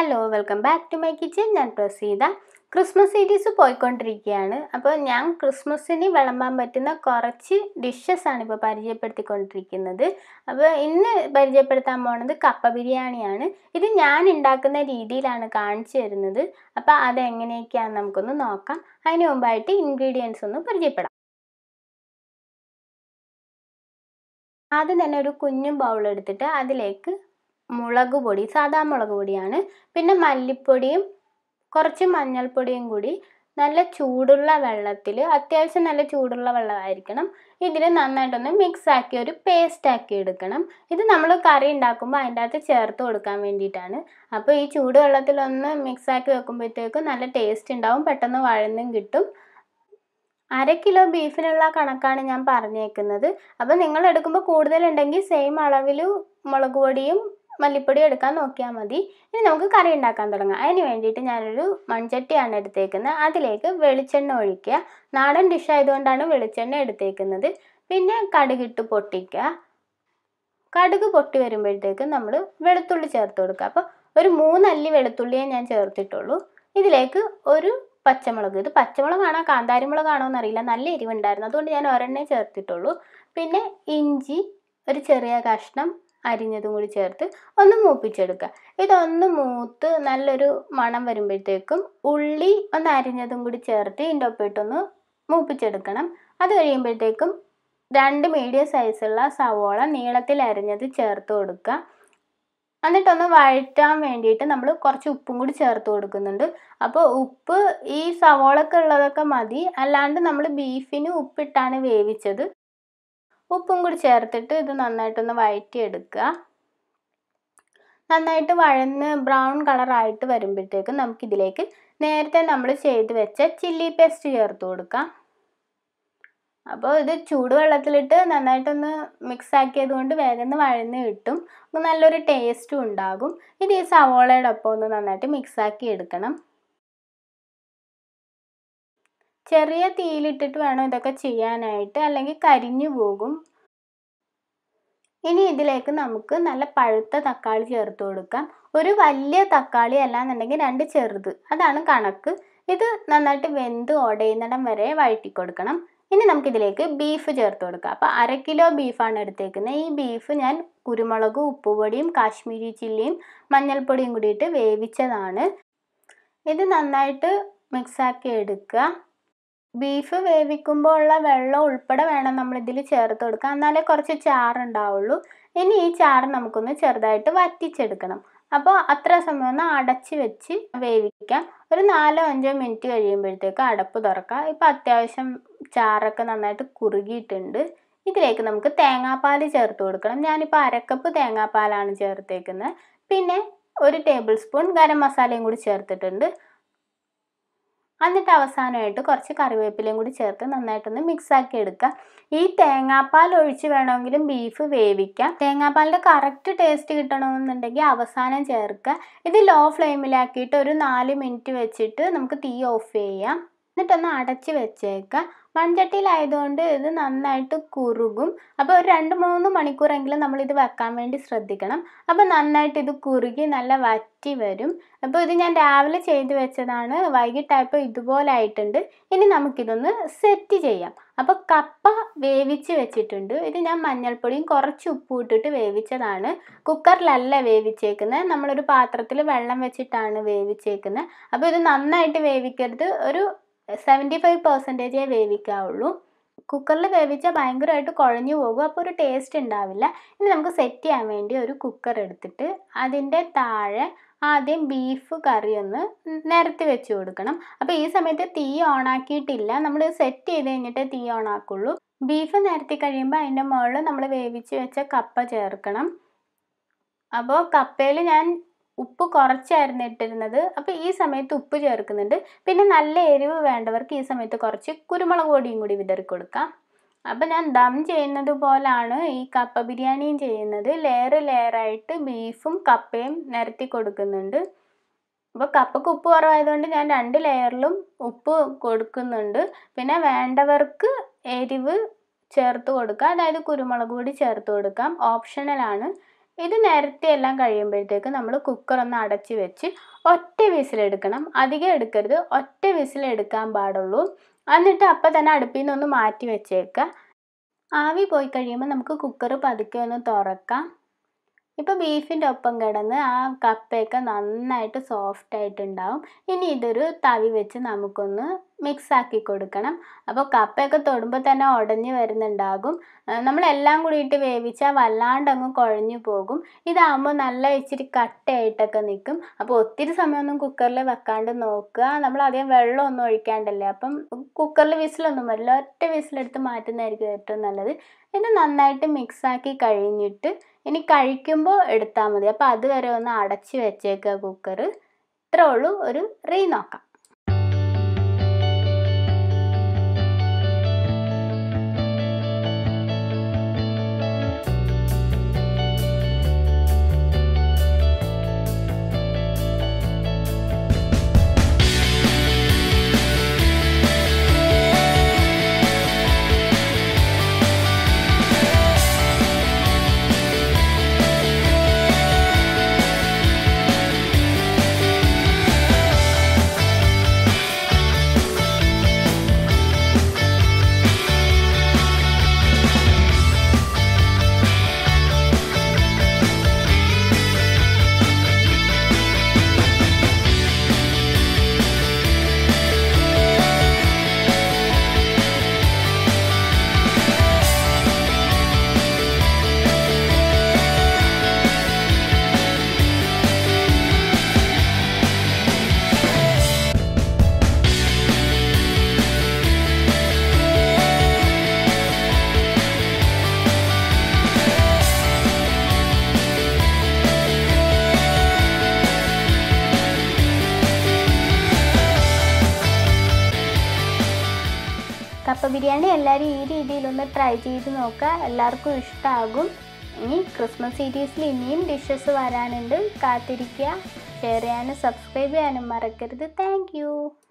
Hello welcome back to my kitchen. ഞാൻ Praseetha. Christmas series പോയിക്കൊണ്ടിരിക്കുകയാണ്. അപ്പോൾ ഞാൻ ക്രിസ്മസിന് വിളമ്പാൻ പറ്റുന്ന കുറച്ച് ഡിഷസ് ആണ് ഇപ്പോൾ പരിചയപ്പെടുത്തിക്കൊണ്ടിരിക്കുന്നത്. അപ്പോൾ ഇന്ന് പരിചയപ്പെടുത്താൻ പോകുന്നത് കപ്പ ബിരിയാണിയാണ്. ഇത് ഞാൻ ഉണ്ടാക്കുന്ന രീതിയിലാണ് കാണിച്ചു തരുന്നത്. അപ്പോൾ അതെങ്ങനെയൊക്കെയാണെന്ന് നമുക്കൊന്ന് നോക്കാം. അതിന് മുമ്പായിട്ട് ഇൻഗ്രീഡിയൻസ് ഒന്ന് പരിചയപ്പെടാം. ആദ്യം തന്നെ ഒരു കുഞ്ഞു ബൗൾ എടുത്തിട്ട് അതിലേക്ക് മുളക് പൊടി, സാധാ മുളക് പൊടിയാണ്, പിന്നെ മല്ലിപ്പൊടിയും കുറച്ച് മഞ്ഞൾപ്പൊടിയും കൂടി നല്ല ചൂടുള്ള വെള്ളത്തിൽ, അത്യാവശ്യം നല്ല ചൂടുള്ള വെള്ളമായിരിക്കണം, ഇതിൽ നന്നായിട്ടൊന്ന് മിക്സാക്കി ഒരു പേസ്റ്റാക്കി എടുക്കണം. ഇത് നമ്മൾ കറി ഉണ്ടാക്കുമ്പോൾ അതിൻ്റെ അകത്ത് ചേർത്ത് കൊടുക്കാൻ വേണ്ടിയിട്ടാണ്. അപ്പോൾ ഈ ചൂടുവെള്ളത്തിലൊന്ന് മിക്സാക്കി വെക്കുമ്പോഴത്തേക്കും നല്ല ടേസ്റ്റ് ഉണ്ടാവും, പെട്ടെന്ന് വഴന്നും കിട്ടും. 1/2 കിലോ ബീഫിനുള്ള കണക്കാണ് ഞാൻ പറഞ്ഞേക്കുന്നത്. അപ്പോൾ നിങ്ങൾ എടുക്കുമ്പോൾ കൂടുതലുണ്ടെങ്കിൽ സെയിം അളവിൽ മുളക് പൊടിയും മല്ലിപ്പൊടിയും എടുക്കാൻ നോക്കിയാൽ മതി. ഇനി നമുക്ക് കറി ഉണ്ടാക്കാൻ തുടങ്ങാം. അതിന് വേണ്ടിയിട്ട് ഞാനൊരു മൺചട്ടിയാണ് എടുത്തേക്കുന്നത്. അതിലേക്ക് വെളിച്ചെണ്ണ ഒഴിക്കുക. നാടൻ ഡിഷ് ആയതുകൊണ്ടാണ് വെളിച്ചെണ്ണ എടുത്തേക്കുന്നത്. പിന്നെ കടുകിട്ട് പൊട്ടിക്കുക. കടുക് പൊട്ടി വരുമ്പോഴത്തേക്ക് നമ്മൾ വെളുത്തുള്ളി ചേർത്ത് കൊടുക്കുക. അപ്പോൾ ഒരു 3 അല്ലി വെളുത്തുള്ളിയെ ഞാൻ ചേർത്തിട്ടുള്ളൂ. ഇതിലേക്ക് ഒരു പച്ചമുളക്, ഇത് പച്ചമുളകാണോ കാന്താരി മുളകാണോ എന്നറിയില്ല, നല്ല എരിവുണ്ടായിരുന്നു, അതുകൊണ്ട് ഞാൻ ഒരെണ്ണേ ചേർത്തിട്ടുള്ളൂ. പിന്നെ ഇഞ്ചി ഒരു ചെറിയ കഷ്ണം അരിഞ്ഞതും കൂടി ചേർത്ത് ഒന്ന് മൂപ്പിച്ചെടുക്കുക. ഇതൊന്ന് മൂത്ത് നല്ലൊരു മണം വരുമ്പോഴത്തേക്കും ഉള്ളി ഒന്ന് അരിഞ്ഞതും കൂടി ചേർത്ത് ഇതിൻ്റെ ഒപ്പിട്ടൊന്ന് മൂപ്പിച്ചെടുക്കണം. അത് കഴിയുമ്പോഴത്തേക്കും 2 മീഡിയം സൈസുള്ള സവോള നീളത്തിൽ അരിഞ്ഞത് ചേർത്ത് കൊടുക്കുക. എന്നിട്ടൊന്ന് വഴറ്റാൻ വേണ്ടിയിട്ട് നമ്മൾ കുറച്ച് ഉപ്പും കൂടി ചേർത്ത് കൊടുക്കുന്നുണ്ട്. അപ്പോൾ ഉപ്പ് ഈ സവോളക്ക് ഉള്ളതൊക്കെ മതി, അല്ലാണ്ട് നമ്മൾ ബീഫിന് ഉപ്പിട്ടാണ് വേവിച്ചത്. ഉപ്പും കൂടി ചേർത്തിട്ട് ഇത് നന്നായിട്ടൊന്ന് വഴറ്റിയെടുക്കുക. നന്നായിട്ട് വഴന്ന് ബ്രൗൺ കളറായിട്ട് വരുമ്പോഴത്തേക്കും നമുക്കിതിലേക്ക് നേരത്തെ നമ്മൾ ചെയ്ത് വെച്ച ചില്ലി പേസ്റ്റ് ചേർത്ത് കൊടുക്കാം. അപ്പോൾ ഇത് ചൂടുവെള്ളത്തിലിട്ട് നന്നായിട്ടൊന്ന് മിക്സ് ആക്കിയത് കൊണ്ട് വേഗം വഴന്ന് കിട്ടും, നല്ലൊരു ടേസ്റ്റും ഉണ്ടാകും. ഇത് ഈ സവോളയുടെ ഒപ്പം ഒന്ന് നന്നായിട്ട് മിക്സാക്കി എടുക്കണം. ചെറിയ തീയിലിട്ടിട്ട് വേണം ഇതൊക്കെ ചെയ്യാനായിട്ട്, അല്ലെങ്കിൽ കരിഞ്ഞു പോകും. ഇനി ഇതിലേക്ക് നമുക്ക് നല്ല പഴുത്ത തക്കാളി ചേർത്ത് കൊടുക്കാം. ഒരു വലിയ തക്കാളി അല്ലാന്നുണ്ടെങ്കിൽ 2 ചെറുത്, അതാണ് കണക്ക്. ഇത് നന്നായിട്ട് വെന്ത് ഉടയുന്നിടം വരെ വഴറ്റി കൊടുക്കണം. ഇനി നമുക്കിതിലേക്ക് ബീഫ് ചേർത്ത് കൊടുക്കാം. അപ്പോൾ 1/2 കിലോ ബീഫാണ് എടുത്തേക്കുന്നത്. ഈ ബീഫ് ഞാൻ കുരുമുളകും ഉപ്പുപൊടിയും കാശ്മീരി ചില്ലിയും മഞ്ഞൾപ്പൊടിയും കൂടിയിട്ട് വേവിച്ചതാണ്. ഇത് നന്നായിട്ട് മിക്സാക്കി എടുക്കുക. ബീഫ് വേവിക്കുമ്പോൾ ഉള്ള വെള്ളം ഉൾപ്പെടെ വേണം നമ്മളിതിൽ ചേർത്ത് കൊടുക്കാം, എന്നാലേ കുറച്ച് ചാറുണ്ടാവുള്ളൂ. ഇനി ഈ ചാറ് നമുക്കൊന്ന് ചെറുതായിട്ട് വറ്റിച്ചെടുക്കണം. അപ്പോൾ അത്ര സമയം ഒന്ന് അടച്ച് വെച്ച് വേവിക്കാം. ഒരു 4-5 മിനിറ്റ് കഴിയുമ്പോഴത്തേക്ക് അടപ്പ് തുറക്കാം. ഇപ്പോൾ അത്യാവശ്യം ചാറൊക്കെ നന്നായിട്ട് കുറുകിയിട്ടുണ്ട്. ഇതിലേക്ക് നമുക്ക് തേങ്ങാപ്പാൽ ചേർത്ത് കൊടുക്കണം. ഞാനിപ്പോൾ 1/2 കപ്പ് തേങ്ങാപ്പാലാണ് ചേർത്തേക്കുന്നത്. പിന്നെ 1 ടേബിൾ സ്പൂൺ ഗരം മസാലയും കൂടി ചേർത്തിട്ടുണ്ട്. എന്നിട്ട് അവസാനമായിട്ട് കുറച്ച് കറിവേപ്പിലയും കൂടി ചേർത്ത് നന്നായിട്ടൊന്ന് മിക്സാക്കി എടുക്കുക. ഈ തേങ്ങാപ്പാൽ ഒഴിച്ച് വേണമെങ്കിലും ബീഫ് വേവിക്കാം. തേങ്ങാപ്പാലിൻ്റെ കറക്റ്റ് ടേസ്റ്റ് കിട്ടണമെന്നുണ്ടെങ്കിൽ അവസാനം ചേർക്കുക. ഇത് ലോ ഫ്ലെയിമിലാക്കിയിട്ട് ഒരു 4 മിനിറ്റ് വെച്ചിട്ട് നമുക്ക് തീ ഓഫ് ചെയ്യാം. എന്നിട്ടൊന്ന് അടച്ച് വെച്ചേക്കാം. മൺചട്ടിയിലായതുകൊണ്ട് ഇത് നന്നായിട്ട് കുറുകും. അപ്പോൾ ഒരു 2-3 മണിക്കൂറെങ്കിലും നമ്മളിത് വെക്കാൻ വേണ്ടി ശ്രദ്ധിക്കണം. അപ്പോൾ നന്നായിട്ട് ഇത് കുറുകി നല്ല വറ്റി വരും. അപ്പോൾ ഇത് ഞാൻ രാവിലെ ചെയ്ത് വെച്ചതാണ്, വൈകിട്ടായപ്പോൾ ഇതുപോലെ ആയിട്ടുണ്ട്. ഇനി നമുക്കിതൊന്ന് സെറ്റ് ചെയ്യാം. അപ്പോൾ കപ്പ വേവിച്ച് വെച്ചിട്ടുണ്ട്. ഇത് ഞാൻ മഞ്ഞൾപ്പൊടിയും കുറച്ച് ഉപ്പും ഇട്ടിട്ട് വേവിച്ചതാണ്. കുക്കറിലല്ല വേവിച്ചേക്കുന്നത്, നമ്മളൊരു പാത്രത്തിൽ വെള്ളം വെച്ചിട്ടാണ് വേവിച്ചേക്കുന്നത്. അപ്പോൾ ഇത് നന്നായിട്ട് വേവിക്കരുത്, ഒരു 75% വേവിക്കാവുള്ളൂ. കുക്കറിൽ വേവിച്ചാൽ ഭയങ്കരമായിട്ട് കുഴഞ്ഞു പോകും, അപ്പോൾ ഒരു ടേസ്റ്റ് ഉണ്ടാവില്ല. ഇനി നമുക്ക് സെറ്റ് ചെയ്യാൻ വേണ്ടി ഒരു കുക്കർ എടുത്തിട്ട് അതിൻ്റെ താഴെ ആദ്യം ബീഫ് കറി ഒന്ന് നിരത്തി വെച്ച് കൊടുക്കണം. അപ്പോൾ ഈ സമയത്ത് തീ ഓണാക്കിയിട്ടില്ല, നമ്മൾ സെറ്റ് ചെയ്ത് കഴിഞ്ഞിട്ടേ തീ ഓണാക്കുള്ളൂ. ബീഫ് നിരത്തി കഴിയുമ്പോൾ അതിൻ്റെ മുകളിൽ നമ്മൾ വേവിച്ച് വെച്ച കപ്പ ചേർക്കണം. അപ്പോൾ കപ്പയിൽ ഞാൻ ഉപ്പ് കുറച്ചായിരുന്നു ഇട്ടിരുന്നത്, അപ്പോൾ ഈ സമയത്ത് ഉപ്പ് ചേർക്കുന്നുണ്ട്. പിന്നെ നല്ല എരിവ് വേണ്ടവർക്ക് ഈ സമയത്ത് കുറച്ച് കുരുമുളക് പൊടിയും കൂടി വിതറി കൊടുക്കാം. അപ്പോൾ ഞാൻ ദം ചെയ്യുന്നത് പോലാണ് ഈ കപ്പ ബിരിയാണിയും ചെയ്യുന്നത്. ലെയറായിട്ട് ബീഫും കപ്പയും നിരത്തി കൊടുക്കുന്നുണ്ട്. അപ്പോൾ കപ്പക്ക് ഉപ്പ് കുറവായതുകൊണ്ട് ഞാൻ 2 ലെയറിലും ഉപ്പ് കൊടുക്കുന്നുണ്ട്. പിന്നെ വേണ്ടവർക്ക് എരിവ് ചേർത്ത് കൊടുക്കാം, അതായത് കുരുമുളക് പൊടി ചേർത്ത് കൊടുക്കാം, ഓപ്ഷണലാണ്. ഇത് നിരത്തി എല്ലാം കഴിയുമ്പോഴത്തേക്ക് നമ്മൾ കുക്കർ ഒന്ന് അടച്ച് വെച്ച് ഒറ്റ വിസിലെടുക്കണം, അധികം എടുക്കരുത്, ഒറ്റ വിസിലെടുക്കാൻ പാടുള്ളൂ. എന്നിട്ട് അപ്പം തന്നെ അടുപ്പിൽ നിന്നൊന്ന് മാറ്റി വെച്ചേക്കുക. ആവി പോയി കഴിയുമ്പോൾ നമുക്ക് കുക്കർ പതുക്കെ ഒന്ന് തുറക്കാം. ഇപ്പോൾ ബീഫിൻ്റെ ഒപ്പം കിടന്ന് ആ കപ്പയൊക്കെ നന്നായിട്ട് സോഫ്റ്റ് ആയിട്ടുണ്ടാവും. ഇനി ഇതൊരു തവി വെച്ച് നമുക്കൊന്ന് മിക്സാക്കി കൊടുക്കണം. അപ്പോൾ കപ്പയൊക്കെ തൊടുമ്പോൾ തന്നെ ഉടഞ്ഞ് വരുന്നുണ്ടാകും. നമ്മളെല്ലാം കൂടി ഇട്ട് വേവിച്ചാൽ വല്ലാണ്ടങ്ങ് കുഴഞ്ഞു പോകും. ഇതാകുമ്പോൾ നല്ല ഇച്ചിരി കട്ടയായിട്ടൊക്കെ നിൽക്കും. അപ്പോൾ ഒത്തിരി സമയമൊന്നും കുക്കറിൽ വെക്കാണ്ട് നോക്കുക. നമ്മൾ അധികം വെള്ളമൊന്നും ഒഴിക്കാണ്ടല്ലേ, അപ്പം കുക്കറിൽ വിസിലൊന്നും വരില്ല, ഒറ്റ വിസിലെടുത്ത് മാറ്റുന്നതായിരിക്കും ഏറ്റവും നല്ലത്. ഇത് നന്നായിട്ട് മിക്സാക്കി കഴിഞ്ഞിട്ട് ഇനി കഴിക്കുമ്പോൾ എടുത്താൽ മതി. അപ്പോൾ അതുവരെ ഒന്ന് അടച്ച് വെച്ചേക്കുക കുക്കർ. ഇത്രേ ഉള്ളൂ, ഒരു റീ നോക്കാം. കപ്പ ബിരിയാണി എല്ലാവരും ഈ രീതിയിലൊന്ന് ട്രൈ ചെയ്ത് നോക്കുക, എല്ലാവർക്കും ഇഷ്ടമാകും. ഇനി ക്രിസ്മസ് സീരീസിൽ ഇനിയും ഡിഷസ് വരാനുണ്ട്, കാത്തിരിക്കുക. ഷെയർ ചെയ്യാനും സബ്സ്ക്രൈബ് ചെയ്യാനും മറക്കരുത്. താങ്ക്